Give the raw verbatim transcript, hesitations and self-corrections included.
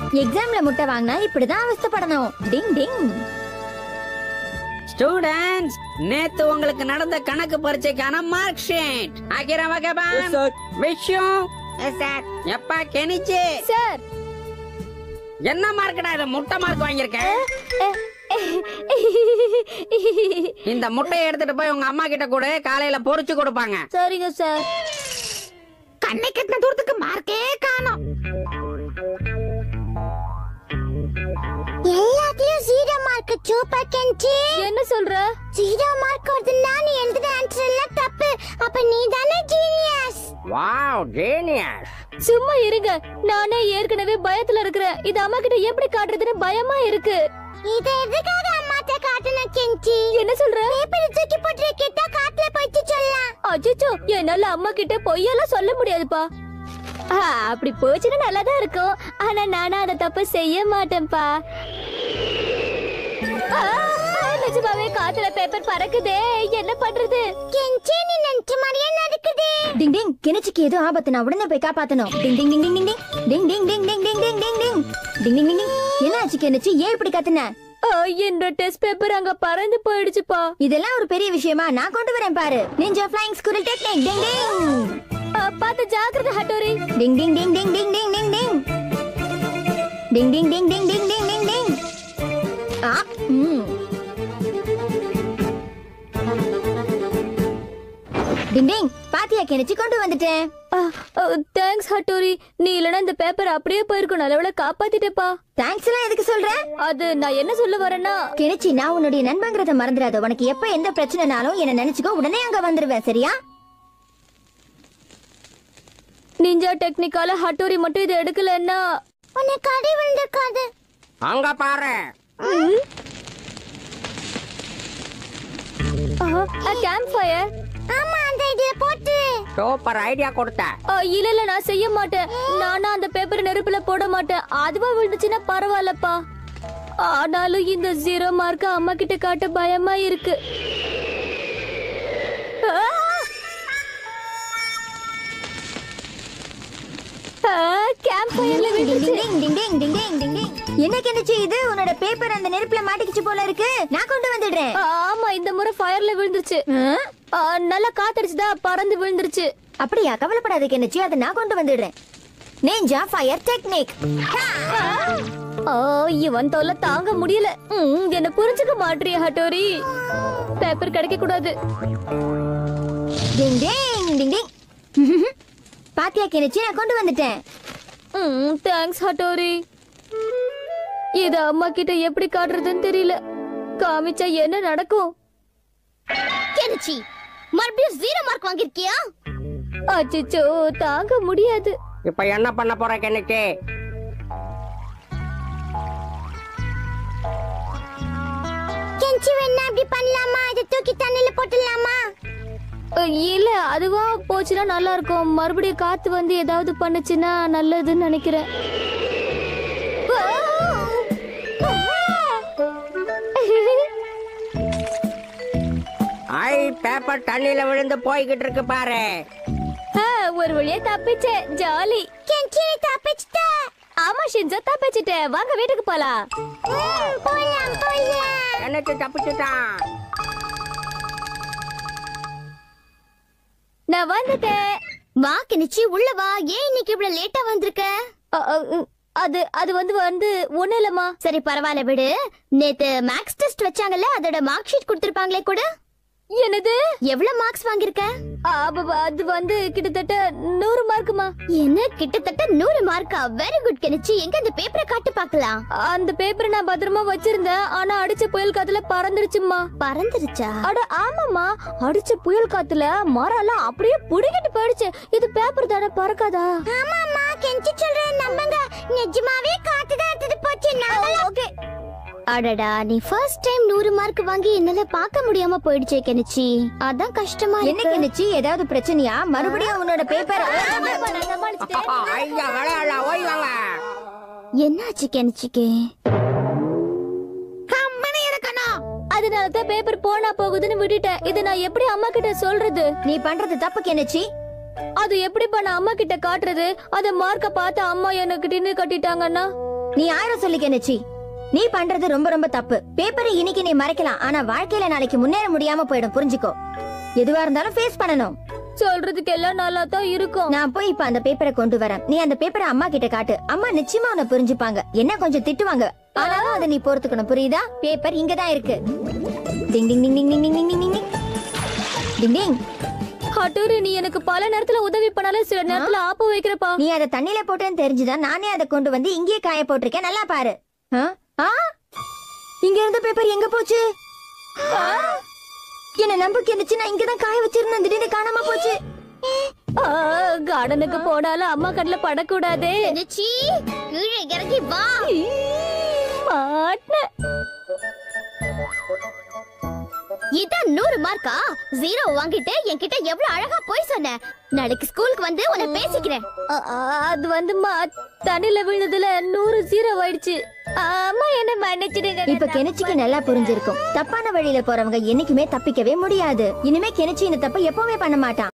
எக்ஸாம்ல முட்டை வாங்கினா இப்படிதான் அவஸ்தைப்படணும். டிங் டிங். ஸ்டூடண்ட்ஸ், நேத்து உங்களுக்கு நடந்த கணக்கு பரீட்சைக்கான மார்க் ஷீட் ஆகிரவா கபான் விஷயம் சார். எப்பா கெனிச்சி சார், என்ன மார்க்டா இது? முட்டை மார்க் வாங்கியிருக்கேன். இந்த முட்டையை எடுத்துட்டு போய் உங்க அம்மா கிட்ட கூட காலையில பொரிச்சு கொடுப்பாங்க. சரிங்க சார். கண்ணை கட்டின தூரத்துக்கு மார்க்கே காணோம். எல்லாத்தையும் ஜீரோ மார்க். சூப்பர் கெஞ்சி. என்ன சொல்ற? ஜீரோ மார்க் வருதுன்னா நீ எழுதுற ஆன்சர் எல்லாம் தப்பு. அப்ப நீ தானே ஜீனியஸ். Wow, genius. சும்மா இருங்க, நானே ஏற்கனவே பயத்துல இருக்கிறேன். இது அம்மா கிட்ட எப்படி காட்டுறதுன்னு பயமா இருக்கு. இத எதுக்காக அம்மாட்ட காட்டணும் கெஞ்சி? என்ன சொல்ற? பேப்பர் தூக்கி போட்டு கேட்டா காட்டுல போயிட்டு சொல்லலாம். அச்சச்சோ, என்னால அம்மா கிட்ட பொய்யெல்லாம் சொல்ல முடியாதுப்பா. அப்படி போச்சுன்னா நல்லாதான் இருக்கும். ஆனா நானா அதை தப்பு செய்ய மாட்டேன்ப்பா. நிஜமாவே காத்துல பேப்பர் பறக்குதே, என்ன பண்றது? கெஞ்சி, நீ நினைச்ச மாதிரியே நடக்குதே. டிங் டிங், கிணச்சிக்கு ஏதோ ஆபத்து, நான் உடனே போய் காப்பாத்தணும். டிங் டிங் டிங் டிங் டிங் டிங் டிங் டிங் டிங் டிங் டிங் டிங் டிங் டிங் டிங் டிங் டிங். என்னாச்சு கிணச்சி, ஏன் இப்படி கத்துன? என்னோட டெஸ்ட் பேப்பர் அங்க பறந்து போயிடுச்சுப்பா. இதெல்லாம் ஒரு பெரிய விஷயமா? நான் கொண்டு வரேன் பாரு. Ninja flying squirrel technique. Ding ding. பாத்து ஜாக்கிரதை ஹட்டோரி. டிங் டிங் டிங் டிங் டிங் டிங் டிங் டிங் டிங் டிங் டிங் டிங் டிங் டிங் டிங் டிங். ஆ ம் டிங் டிங். பாத்தியா கெனிச்சி, கொண்டு வந்துட்டேன். Thanks Hattori. நீ இல்லனா இந்த பேப்பர் அப்படியே போயிருக்கும். நல்லவள காப்பாத்திட்டேப்பா. தேங்க்ஸ் எல்லாம் எதுக்கு சொல்ற? அது நான் என்ன சொல்ல வரேன்னா, கெனிச்சி, நான் உன்னுடைய நண்பங்கிறத மறந்துடாத. உனக்கு எப்ப எந்த பிரச்சனைனாலும் என்ன நினைச்சுக்கோ, உடனே அங்க வந்துருவேன். சரியா? நிஞ்சா டெக்னிக்கால ஹட்டோரி மட்டும் இது எடுக்கலன்னா உனக்கு அடி விழுந்திருக்காது. அங்க பாரு. Camp fire. ஆமா, அந்த ஐடியா போட்டு. சூப்பர் ஐடியா கொடுத்த. இல்ல இல்ல, நான் செய்ய மாட்டேன். நானா அந்த பேப்பர் நெருப்புல போட மாட்டேன். அதுவா விழுந்துச்சுன்னா பரவாயில்லப்பா. ஆனாலும் இந்த ஜீரோ மார்க் அம்மா கிட்ட காட்ட பயமா இருக்கு. என்ன கிணச்சு இது? உன்னோட பேப்பர் அந்த நெருப்புல மாட்டிக்கிச்சு போல இருக்கு. நான் கொண்டு வந்துடுறேன். ஆமா, இந்த முறை ஃபயர்ல விழுந்துருச்சு. நல்லா காத்தடிச்சுதா, பறந்து விழுந்துருச்சு. அப்படியா? கவலைப்படாத கிணச்சு, அதை நான் கொண்டு வந்துடுறேன். Ninja fire technique. இவன் தொல்லை தாங்க முடியல. என்ன புரிஞ்சுக்க மாட்டியா ஹட்டோரி? பேப்பர் கிடைக்க கூடாது. டிங் டிங் டிங் டிங். பாத்தியா கிணச்சி, நான் கொண்டு வந்துட்டேன். Thanks Hattori. இது அம்மா கிட்ட எப்படி காட்டுறதுன்னு தெரியல. காமிச்சா என்ன நடக்கும்? கெனிச்சி, மறுபடியும் ஜீரோ மார்க் வாங்கிருக்கியா? அச்சச்சோ, தாங்க முடியாது. இப்ப என்ன பண்ண போற கெனிச்சி? கெனிச்சி, வேணா அப்படி பண்ணலாமா? இதை தூக்கி தண்ணில போட்டுடலாமா? இல்ல, அதுவா போச்சுன்னா நல்லா இருக்கும். மறுபடியும் காத்து வந்து ஏதாவது பண்ணுச்சுன்னா நல்லதுன்னு நினைக்கிறேன். ஐ, பேப்பர் தண்ணில விழுந்து போய்கிட்டு இருக்கு பாரு. ஒரு வழியா தப்பிச்சேன். ஜாலி. கெனிச்சி, தப்பிச்சிட்ட. ஆமா ஷின்சா, தப்பிச்சிட்டேன். வாங்க வீட்டுக்கு போலாம். போலாம் போலாம். எனக்கு தப்பிச்சுட்டான். நான் வந்துட்டேன். வா கெனிச்சி, உள்ள வா. ஏன் இன்னைக்கு இவ்வளவு லேட்டா வந்திருக்க? அது அது வந்து வந்து ஒண்ணு இல்லம்மா. சரி, பரவாயில்ல விடு. நேத்து மேக்ஸ் டெஸ்ட் வச்சாங்கல்ல, அதோட மார்க் ஷீட் கொடுத்திருப்பாங்களே கூட. என்னது? எவ்வளவு மார்க்ஸ் வாங்கிருக்க? அது வந்து கிட்டத்தட்ட நூறு மார்க்குமா. என்ன, கிட்டத்தட்ட நூறு மார்க்கா? Very good Kenichi. எங்க அந்த பேப்பரை காட்டு பார்க்கலாம். அந்த பேப்பரை நான் பத்திரமா வச்சிருந்தேன். ஆனா அடிச்ச புயல் காத்துல பறந்துருச்சுமா. பறந்துருச்சா? அட ஆமாமா, அடிச்ச புயல் காத்துல மரம்லாம் அப்படியே புடிக்கிட்டு போயிடுச்சு. இது பேப்பர் தானே, பறக்காதா? ஆமாமா, கெனிச்சி சொல்றேன் நம்புங்க. நிஜமாவே காத்து தான் எடுத்து போச்சு. ஓகே. அடடா, நீ ஃபர்ஸ்ட் டைம் நூறு மார்க் வாங்கி என்னால பார்க்க முடியாம போயிடுச்சே கெனிச்சி. அதான் கஷ்டமா இருக்கு. என்ன கெனிச்சி, ஏதாவது பிரச்சனையா? மறுபடியும் உன்னோட பேப்பர் என்னாச்சு கெனிச்சிக்கு? அதனாலதான் பேப்பர் போனா போகுதுன்னு விட்டுட்டேன். இதை நான் எப்படி அம்மா கிட்ட சொல்றது? நீ பண்றது தப்பு கெனிச்சி. அது எப்படி பண்ண அம்மா கிட்ட காட்டுறது? அத மார்க்க பார்த்து அம்மா எனக்கு டின்னு கட்டிட்டாங்கன்னா நீ ஆயிரம் சொல்லி கெனிச்சி, நீ பண்றது ரொம்ப ரொம்ப தப்பு. பேப்பரை இன்னைக்கு நீ மறைக்கலாம், ஆனா வாழ்க்கையில நாளைக்கு முன்னேற முடியாம போயிடும், புரிஞ்சுக்கோ. எதுவா இருந்தாலும் ஃபேஸ் பண்ணணும். சொல்றதுக்கு எல்லாம் நல்லா தான் இருக்கும். நான் போய் இப்ப அந்த பேப்பரை கொண்டு வரேன். நீ அந்த பேப்பரை அம்மா கிட்ட காட்டு. அம்மா நிச்சயமா உன்னை புரிஞ்சுப்பாங்க. என்ன கொஞ்சம் திட்டுவாங்க, ஆனாலும் அதை நீ பொறுத்துக்கணும், புரியுதா? பேப்பர் இங்கதான் இருக்கு. டிங் டிங் டிங் டிங் டிங் டிங் டிங் டிங் டிங் டிங் டிங். ஹட்டோரி, நீ எனக்கு பல நேரத்துல உதவி பண்ணாலும் சில நேரத்துல ஆப்பு வைக்கிறப்பா. நீ அதை தண்ணியில போட்டேன்னு தெரிஞ்சுதான் நானே அதை கொண்டு வந்து இங்கேயே காய போட்டிருக்கேன். நல்லா பாரு. ஆ? ஆ? இங்க இருந்த பேப்பர் எங்க போச்சு? ஆ? என்ன நம்பிக்கை இருந்துச்சு, நான் இங்கதான் காய வச்சிருந்தேன், திடீர்னு காணாம போச்சு. கார்டனுக்கு போனாலும் அம்மா கண்ணுல படக்கூடாதே. கெனிச்சி, கீழே இறங்கி வா. மாட்டேன். இதான் நூறு மார்க்கா? ஜீரோ வாங்கிட்டு என்கிட்ட எவ்வளவு அழகா போய் சொன்ன. நாளைக்கு ஸ்கூலுக்கு வந்து உன்னை பேசிக்கிறேன். அ- அ- அது வந்து தண்ணில விழுந்ததுல நூறு ஜீரோ ஆயிடுச்சு. அம்மா என்ன மன்னிச்சிடுங்க. இப்ப கெனிச்சிக்கு நல்லா புரிஞ்சிருக்கும், தப்பான வழியில போறவங்க என்னைக்குமே தப்பிக்கவே முடியாது. இனிமே கெனிச்சி இந்த தப்ப எப்பவுமே பண்ண மாட்டான்.